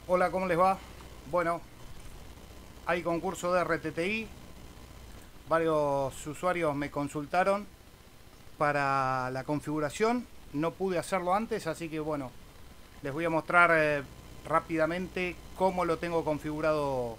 Hola, ¿cómo les va? Bueno, hay concurso de RTTI. Varios usuarios me consultaron para la configuración. No pude hacerlo antes, así que bueno, les voy a mostrar rápidamente cómo lo tengo configurado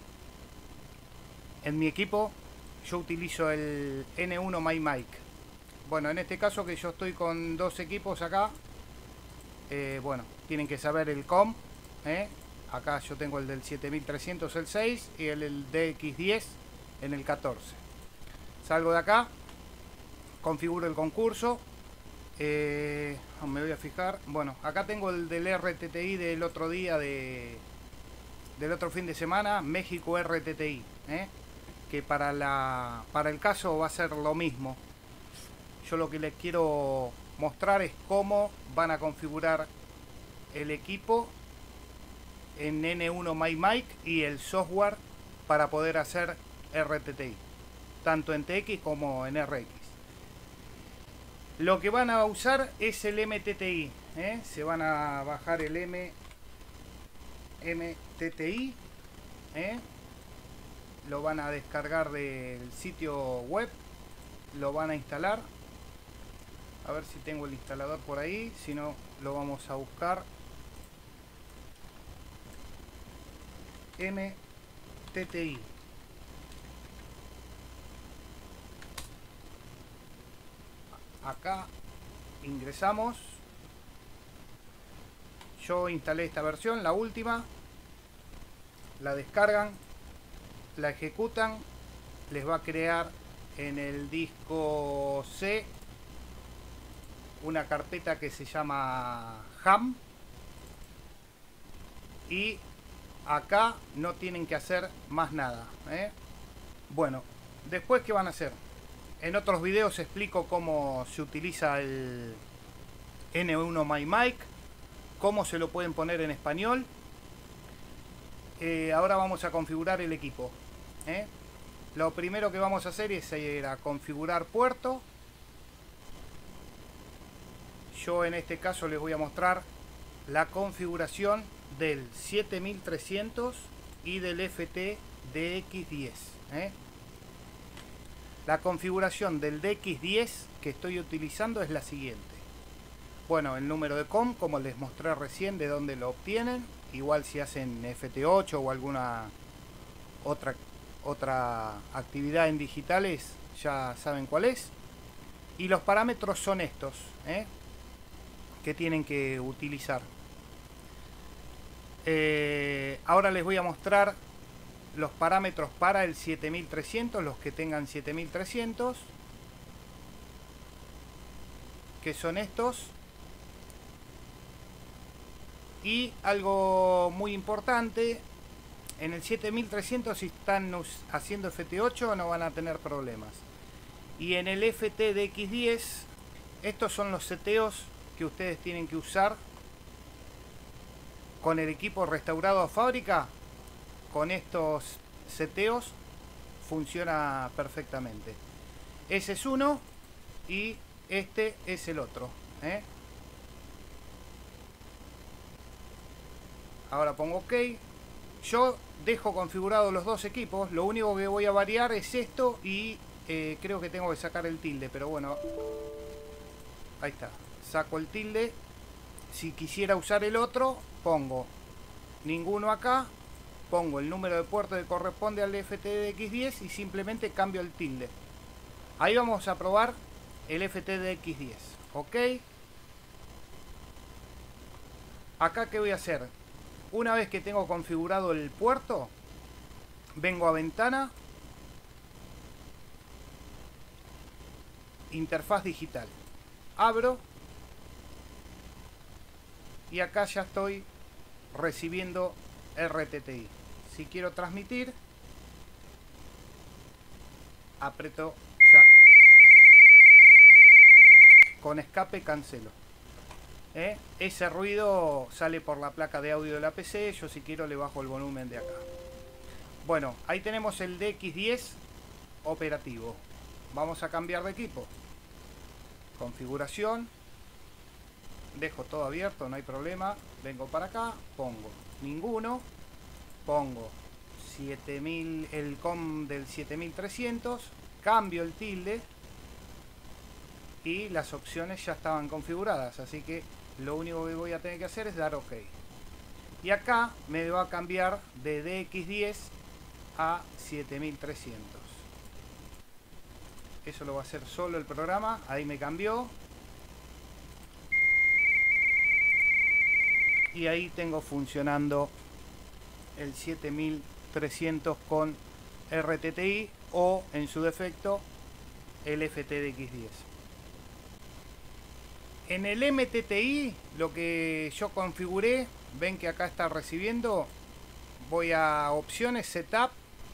en mi equipo. Yo utilizo el N1 MyMic. Bueno, en este caso que yo estoy con dos equipos acá, bueno, tienen que saber el COM. Acá yo tengo el del 7300, el 6, y el DX10 en el 14. Salgo de acá, configuro el concurso. Me voy a fijar. Bueno, acá tengo el del RTTI del otro día, del otro fin de semana, México RTTI, que para el caso va a ser lo mismo. Yo lo que les quiero mostrar es cómo van a configurar el equipo en N1 MyMic y el software para poder hacer RTTI, tanto en TX como en RX. Lo que van a usar es el MTTI, se van a bajar el MTTI, lo van a descargar del sitio web, lo van a instalar. A ver si tengo el instalador por ahí, si no lo vamos a buscar. MTTI. Acá ingresamos. Yo instalé esta versión, la última. La descargan, la ejecutan, les va a crear en el disco C una carpeta que se llama ham, y acá no tienen que hacer más nada, Bueno, después, ¿qué van a hacer? En otros videos explico cómo se utiliza el N1 MyMic, cómo se lo pueden poner en español. Ahora vamos a configurar el equipo, Lo primero que vamos a hacer es configurar puerto. Yo en este caso les voy a mostrar la configuración del 7300 y del FT DX10, La configuración del DX10 que estoy utilizando es la siguiente. Bueno, el número de COM, como les mostré recién, de dónde lo obtienen. Igual si hacen FT8 o alguna otra actividad en digitales, ya saben cuál es. Y los parámetros son estos, que tienen que utilizar. Ahora les voy a mostrar los parámetros para el 7300, los que tengan 7300, que son estos. Y algo muy importante, en el 7300 si están haciendo FT8 no van a tener problemas. Y en el FT DX10, estos son los seteos que ustedes tienen que usar con el equipo restaurado a fábrica. Con estos seteos funciona perfectamente. Ese es uno y este es el otro, Ahora pongo OK. Yo dejo configurados los dos equipos. Lo único que voy a variar es esto y creo que tengo que sacar el tilde, pero bueno, ahí está. Saco el tilde. Si quisiera usar el otro, pongo ninguno acá, pongo el número de puerto que corresponde al FTDX10 y simplemente cambio el tilde. Ahí vamos a probar el FTDX10. OK. Acá, ¿qué voy a hacer? Una vez que tengo configurado el puerto, vengo a ventana, interfaz digital, abro y acá ya estoy recibiendo RTTI. Si quiero transmitir, aprieto ya, con escape cancelo. Ese ruido sale por la placa de audio de la PC. Yo, si quiero, le bajo el volumen de acá. Bueno, ahí tenemos el DX10 operativo. Vamos a cambiar de equipo. Configuración. dejo todo abierto, no hay problema. Vengo para acá, pongo ninguno, pongo 7000, el com del 7300, cambio el tilde y las opciones ya estaban configuradas, así que lo único que voy a tener que hacer es dar OK. Y acá me va a cambiar de DX10 a 7300. Eso lo va a hacer solo el programa. Ahí me cambió. Y ahí tengo funcionando el 7300 con RTTI o en su defecto el FTDX10. En el MTTI lo que yo configuré, ven que acá está recibiendo, voy a opciones, setup,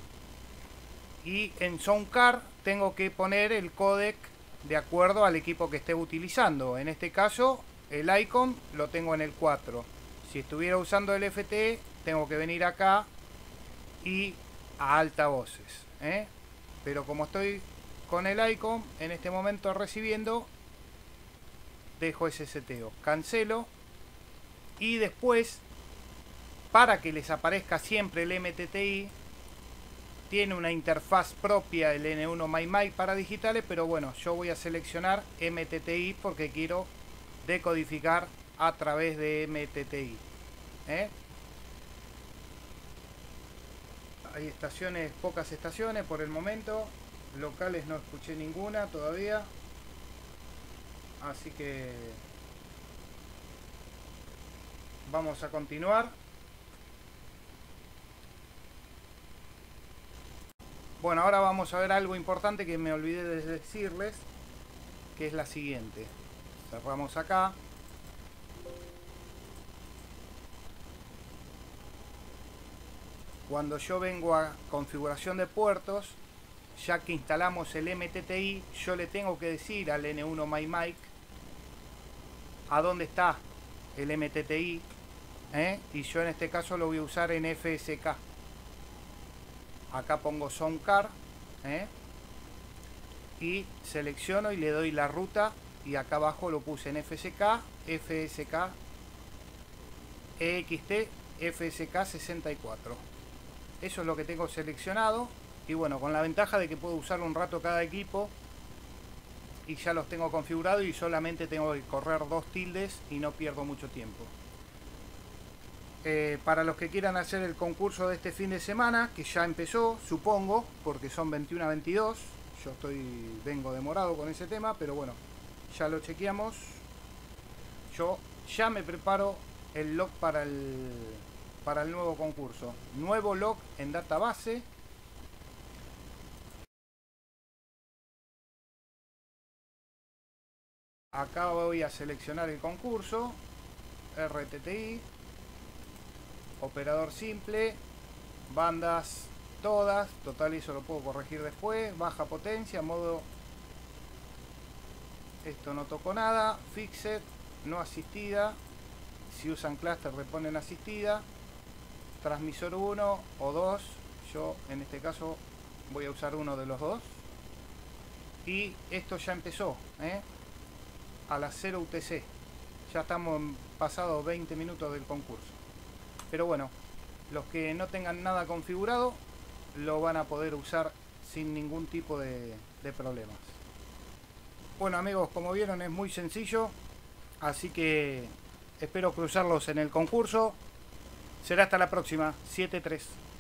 y en Soundcard tengo que poner el codec de acuerdo al equipo que esté utilizando. En este caso el icon lo tengo en el 4. Si estuviera usando el FT tengo que venir acá y a altavoces, pero como estoy con el icon en este momento recibiendo, dejo ese seteo, cancelo, y después, para que les aparezca siempre el MTTI, tiene una interfaz propia el N1 MyMic para digitales, pero bueno, yo voy a seleccionar MTTI porque quiero decodificar a través de MTTI. Hay estaciones, pocas estaciones por el momento, locales no escuché ninguna todavía, así que vamos a continuar. Bueno, ahora vamos a ver algo importante que me olvidé de decirles, que es la siguiente. Cerramos acá. Cuando yo vengo a configuración de puertos, ya que instalamos el MTTI, yo le tengo que decir al N1 MyMic a dónde está el MTTI, y yo en este caso lo voy a usar en FSK. Acá pongo Soundcard, y selecciono y le doy la ruta, y acá abajo lo puse en FSK, FSK, EXT, FSK 64. Eso es lo que tengo seleccionado, y bueno, con la ventaja de que puedo usar un rato cada equipo y ya los tengo configurados y solamente tengo que correr 2 tildes y no pierdo mucho tiempo. Para los que quieran hacer el concurso de este fin de semana, que ya empezó, supongo, porque son 21 a 22, yo vengo demorado con ese tema, pero bueno, ya lo chequeamos. Yo ya me preparo el log para el nuevo concurso. Nuevo log en database. Acá voy a seleccionar el concurso, RTTI, operador simple, bandas todas, total eso lo puedo corregir después, baja potencia, modo, esto no tocó nada, fixed, no asistida, si usan cluster reponen asistida, transmisor 1 o 2, yo en este caso voy a usar uno de los dos, y esto ya empezó, a las 0 UTC, ya estamos pasados 20 minutos del concurso. Pero bueno, los que no tengan nada configurado lo van a poder usar sin ningún tipo de problemas. Bueno amigos, como vieron es muy sencillo, así que espero cruzarlos en el concurso. Será hasta la próxima, 7-3.